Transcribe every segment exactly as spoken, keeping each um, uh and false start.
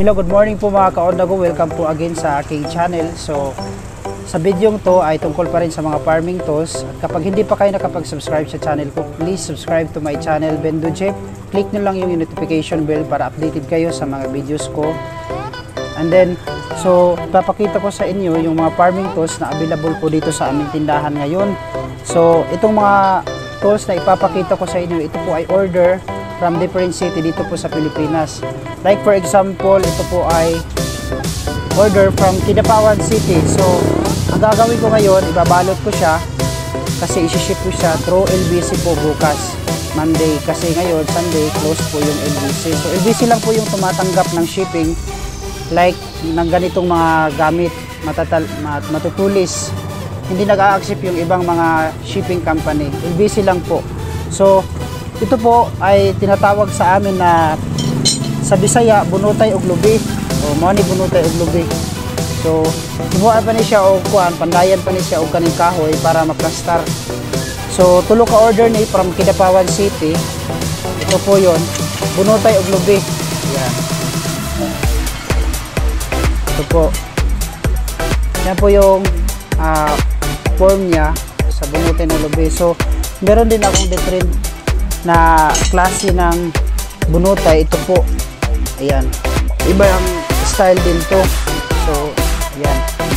Hello, good morning po mga ka-Ondago. Welcome po again sa aking channel. So, sa video to ay tungkol pa rin sa mga farming tools. At kapag hindi pa kayo nakapag-subscribe sa channel ko, please subscribe to my channel, Bendo Jeep. Click nyo lang yung notification bell para updated kayo sa mga videos ko. And then, so, papakita ko sa inyo yung mga farming tools na available po dito sa aming tindahan ngayon. So, itong mga tools na ipapakita ko sa inyo, ito po ay order from different city dito po sa Pilipinas. Like for example, ito po ay order from Kidapawan City. So, ang gagawin ko ngayon, ibabalot ko siya kasi isi-ship ko siya through L B C po bukas, Monday. Kasi ngayon, Sunday, close po yung L B C. So, L B C lang po yung tumatanggap ng shipping like ng ganitong mga gamit, matatal, mat, matutulis. Hindi nag-a-accept yung ibang mga shipping company. L B C lang po. So, ito po ay tinatawag sa amin na sa Bisaya, bunutay og lubi. O money bunutay og lubi. So, himuan pa ni siya og kuan, pandayan pa ni siya og kaning kahoy para maplastar. So, tulo ka order ni from Kidapawan City. Ito po 'yon, bunutay og lubi. Yan. Ito po. Yan po yung uh, form niya sa bunutay ng lubi. So, meron din akong different na klase ng bunutay. Ito po, ayan, iba ang style din to. So, ayan,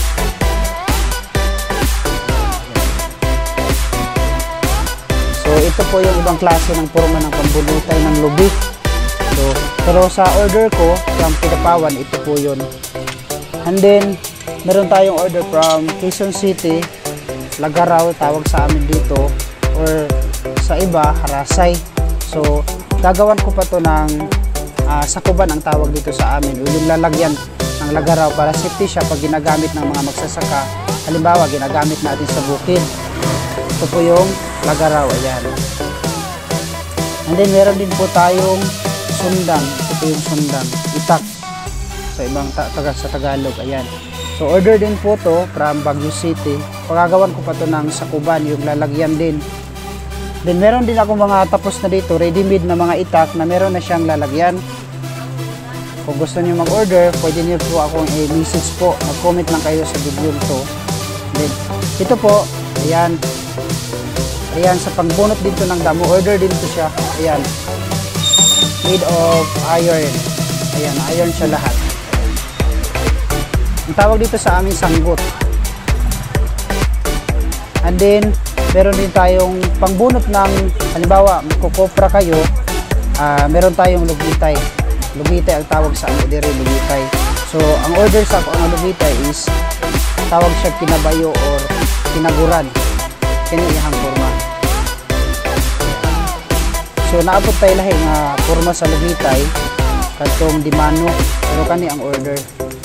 so ito po yung ibang klase ng forma ng pambunutay ng lubi. So, pero sa order ko from Kidapawan, ito po yun. And then meron tayong order from Quezon City, Lagaraw tawag sa amin dito, or sa iba, Harasay. So, gagawan ko pa to ng uh, sakuban ang tawag dito sa amin. Yung lalagyan ng Lagaraw para safety siya pag ginagamit ng mga magsasaka. Halimbawa, ginagamit natin sa bukid. Ito po yung Lagaraw. Ayan. And then, meron din po tayong sundang. Ito po yung sundang. Itak. Sa ibang ta taga sa Tagalog. Ayan. So, order din po to from Baguio City. Pagagawan ko pa to ng sakuban, yung lalagyan din. Then meron din ako mga tapos na dito, ready-made na mga itak na meron na siyang lalagyan. Kung gusto niyo mag-order, pwede niyo po akong i-message po. Mag-comment lang kayo sa video to. Then, ito po, ayan. Ayan, sa pagbunot dito ng damo, order din to siya. Ayan. Made of iron. Ayan, iron siya lahat. Ang tawag dito sa amin, sanggot. And then, meron din tayong pangbunot ng, halimbawa, magkukopra kayo, uh, meron tayong lugitay. Lugitay ang tawag sa ano dire, lugitay. So, ang order sa ang lugitay is, tawag siya kinabayo or kinaguran. Kiniihang forma. So, naabot tayo lahi nga forma sa lugitay, katong dimano, pero kani ang order.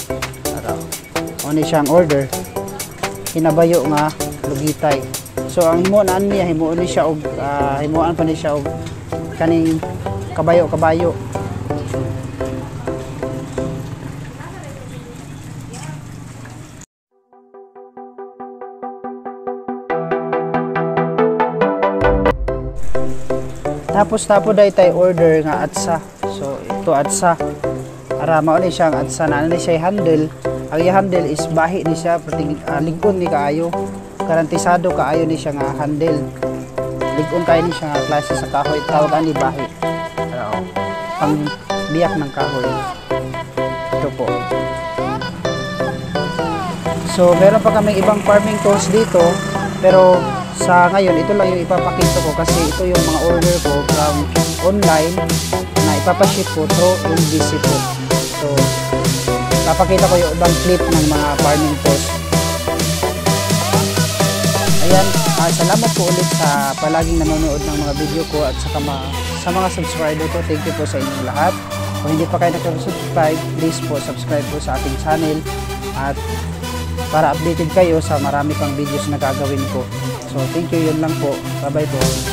Ano siya ang order, kinabayo nga lugitay. So ang himuan niya, himuan ni siya og uh, himuan pa ni siya og kaning kabayo-kabayo. Tapos tapo day tay order nga atsa. So ito atsa. Ara mao ni siya ang atsa na ni siya handle. Ang handle is bahi ni siya, perting uh, ligon ni kaayo. Garantisado kaayo ni siya nga handle. Ligon kayo ni siya nga klase sa kahoy, tawag ani bahi. Pero pang biyak ng kahoy. Ito po. So, meron pa kaming ibang farming tools dito, pero sa ngayon ito lang yung ipapakita ko kasi ito yung mga order ko from online na ipapaship ko through L B C po. So, papakita ko yung ibang clip ng mga farming tools. Ayan, uh, salamat po ulit sa palaging nanonood ng mga video ko at sa, kama, sa mga subscriber ko. Thank you po sa inyong lahat. Kung hindi pa kayo nakasubscribe, please po subscribe po sa ating channel at para updated kayo sa marami pang videos na gagawin ko. So, thank you, yun lang po. Bye-bye po.